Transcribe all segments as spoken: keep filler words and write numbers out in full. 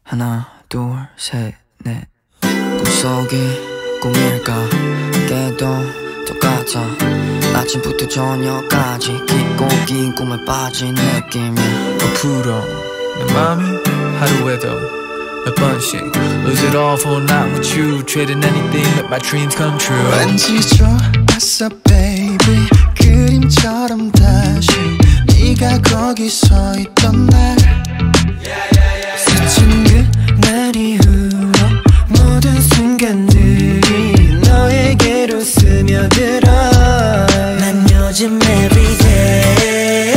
하나 둘 셋 넷 꿈속이 꿈일까 깨도 똑같아 아침부터 저녁까지 깊고 긴 꿈에 빠진 느낌이야 부풀어 내 맘이 하루에도 몇 번씩 Lose it all for not with you Trading anything make my dreams come true 왠지 좋았어 baby 그림처럼 다시 네가 거기 서 있던 날 스친 그날 이후로 모든 순간들이 너에게로 스며들어 난 요즘 everyday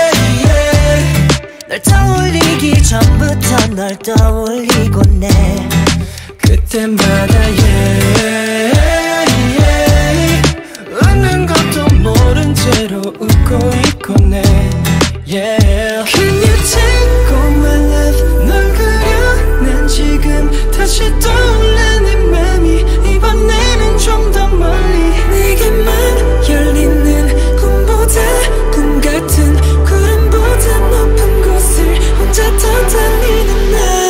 널 떠올리기 전부터 널 떠올리곤 해 그때마다 yeah, yeah. 웃는 것도 모른 채로 웃고 있곤 해 yeah. Can you take all my love 널 그려 난 지금 다시 떠올라 내 맘이 이번에는 좀 더 멀리 내게만 열리는 꿈보다 꿈 같은 구름보다 높은 곳을 혼자 더 달리는 나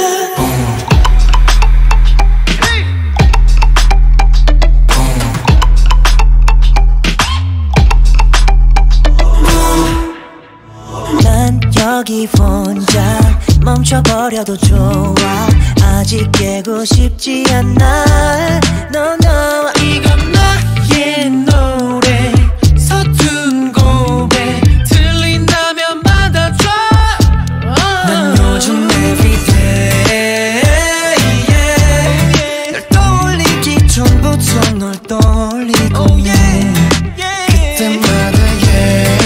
난 여기 혼자 멈춰버려도 좋아 아직 깨고 싶지 않아 No no 이건 나의 노래 서툰 고백 들린다면 받아줘 난 요즘 everyday yeah. 널 떠올리기 전부터 널 떠올리고 oh, yeah. yeah. 그때마다 yeah.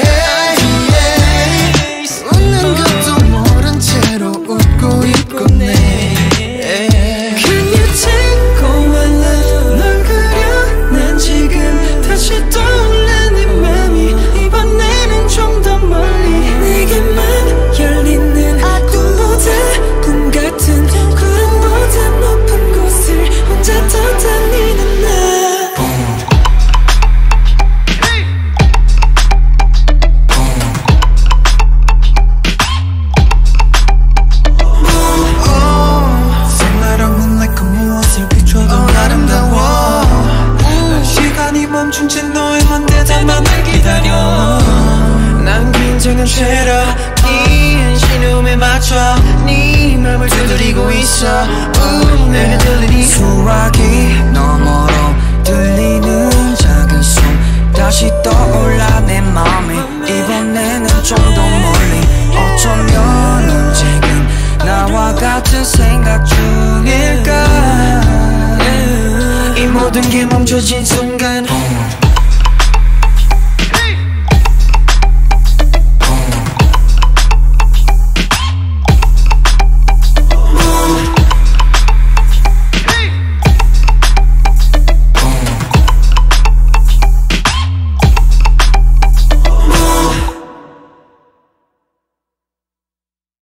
멈춘 채 너의만 대답만을 기다려 난 긴장한 채로 네 신음에 맞춰 네 맘을 두드리고 있어 우, 내게 들리니 수화기 너머로 들리는 작은 숨 다시 떠올라 내 맘이 이번에는 좀 더 멀리 어쩌면 넌 지금 나와 같은 생각 중일까 이 모든 게 멈춰진 순간